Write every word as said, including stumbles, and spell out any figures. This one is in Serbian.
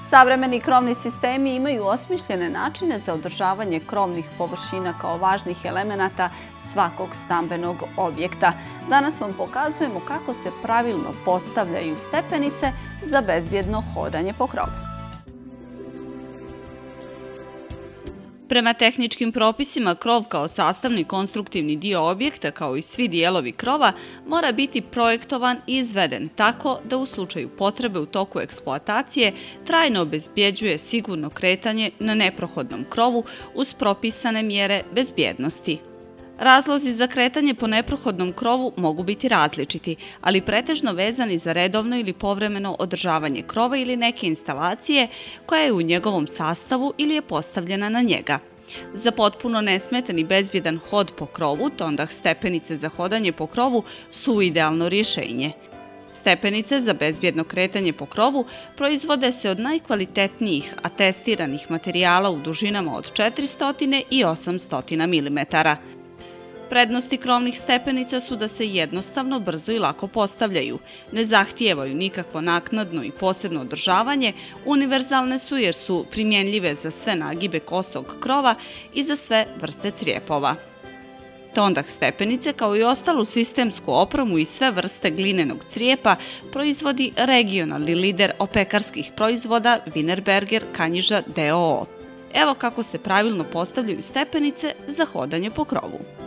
Savremeni krovni sistemi imaju osmišljene načine za održavanje krovnih površina kao važnih elemenata svakog stambenog objekta. Danas vam pokazujemo kako se pravilno postavljaju stepenice za bezbjedno hodanje po krovu. Prema tehničkim propisima, krov kao sastavni konstruktivni dio objekta, kao i svi dijelovi krova, mora biti projektovan i izveden tako da u slučaju potrebe u toku eksploatacije trajno obezbjeđuje sigurno kretanje na neprohodnom krovu uz propisane mjere bezbjednosti. Razlozi za kretanje po neprohodnom krovu mogu biti različiti, ali pretežno vezani za redovno ili povremeno održavanje krova ili neke instalacije koja je u njegovom sastavu ili je postavljena na njega. Za potpuno nesmetan i bezbjedan hod po krovu, tondah stepenice za hodanje po krovu su idealno rješenje. Stepenice za bezbjedno kretanje po krovu proizvode se od najkvalitetnijih atestiranih materijala u dužinama od četiristo i osamsto milimetara. Prednosti krovnih stepenica su da se jednostavno, brzo i lako postavljaju, ne zahtijevaju nikakvo naknadno i posebno održavanje, univerzalne su jer su primjenljive za sve nagibe kosog krova i za sve vrste crijepova. Tondah stepenice, kao i ostalu sistemsku opremu i sve vrste glinenog crijepa, proizvodi regionalni lider opekarskih proizvoda Wienerberger Kanjiža d o o. Evo kako se pravilno postavljaju stepenice za hodanje po krovu.